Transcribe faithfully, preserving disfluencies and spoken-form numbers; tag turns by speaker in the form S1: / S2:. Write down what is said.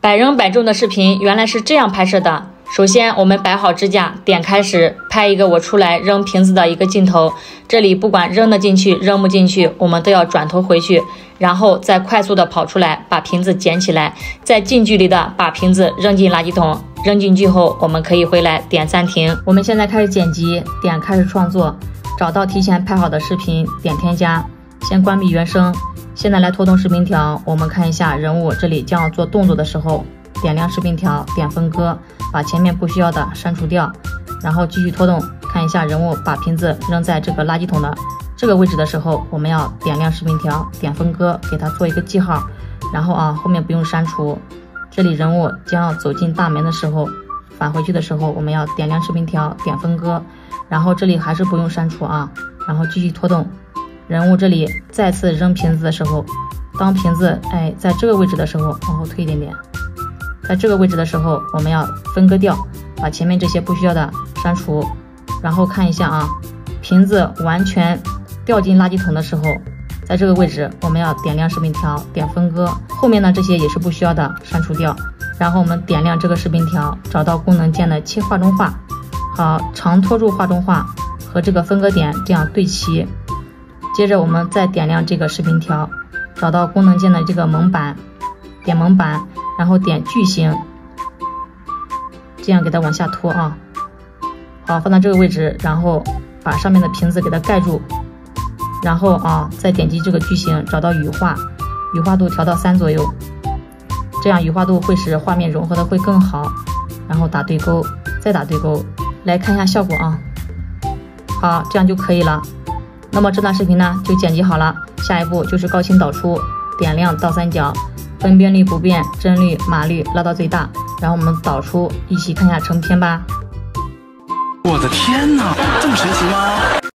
S1: 百扔百中的视频原来是这样拍摄的。首先我们摆好支架，点开始，拍一个我出来扔瓶子的一个镜头。这里不管扔得进去扔不进去，我们都要转头回去，然后再快速的跑出来，把瓶子捡起来，再近距离的把瓶子扔进垃圾桶。扔进去后，我们可以回来点暂停。我们现在开始剪辑，点开始创作，找到提前拍好的视频，点添加，先关闭原声。现在来拖动视频条，我们看一下人物这里将要做动作的时候，点亮视频条，点分割，把前面不需要的删除掉，然后继续拖动，看一下人物把瓶子扔在这个垃圾桶的这个位置的时候，我们要点亮视频条，点分割，给它做一个记号，然后啊后面不用删除。这里人物将要走进大门的时候，返回去的时候，我们要点亮视频条，点分割，然后这里还是不用删除啊，然后继续拖动。人物这里再次扔瓶子的时候，当瓶子哎在这个位置的时候，往后推一点点，在这个位置的时候，我们要分割掉，把前面这些不需要的删除，然后看一下啊，瓶子完全掉进垃圾桶的时候，在这个位置我们要点亮视频条，点分割，后面呢这些也是不需要的删除掉，然后我们点亮这个视频条，找到功能键的切画中画，好，长拖住画中画和这个分割点这样对齐。接着我们再点亮这个视频条，找到功能键的这个蒙版，点蒙版，然后点矩形，这样给它往下拖啊。好，放到这个位置，然后把上面的瓶子给它盖住，然后啊再点击这个矩形，找到羽化，羽化度调到三左右，这样羽化度会使画面融合的会更好。然后打对勾，再打对勾，来看一下效果啊。好，这样就可以了。那么这段视频呢就剪辑好了，下一步就是高清导出，点亮倒三角，分辨率不变，帧率、码率拉到最大，然后我们导出，一起看一下成片吧。
S2: 我的天哪，这么神奇吗？